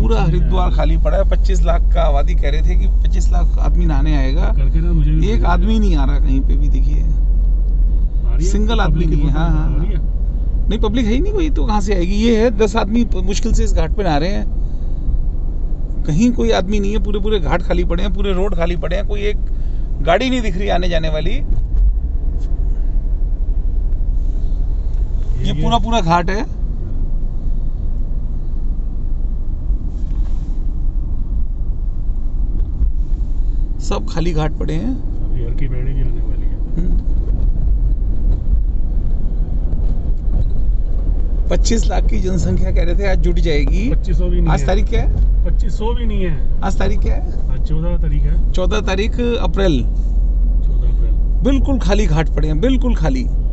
पूरा हरिद्वार खाली पड़ा है। 25 लाख का आबादी कह रहे थे कि 25 लाख आदमी नहाने आएगा, एक आदमी नहीं आ रहा कहीं पे भी। देखिए सिंगल आदमी नहीं है। हाँ हाँ नहीं, पब्लिक है ही नहीं कोई, तो कहाँ से आएगी। ये है 10 आदमी मुश्किल से इस घाट पे नहा रहे हैं, कहीं कोई आदमी नहीं है। पूरे घाट खाली पड़े हैं, पूरे रोड खाली पड़े हैं, कोई एक गाड़ी नहीं दिख रही आने जाने वाली। ये पूरा घाट है। सब खाली घाट पड़े हैं। अभी हर की पैड़ी भी आने वाली है। 25 लाख की जनसंख्या कह रहे थे आज जुट जाएगी। 2500 भी नहीं। आज तारीख क्या है? 2500 भी नहीं है। आज तारीख क्या है? आज 14 तारीख है। 14 तारीख अप्रैल। 14 अप्रैल। बिल्कुल खाली घाट पड़े हैं, बिल्कुल खाली।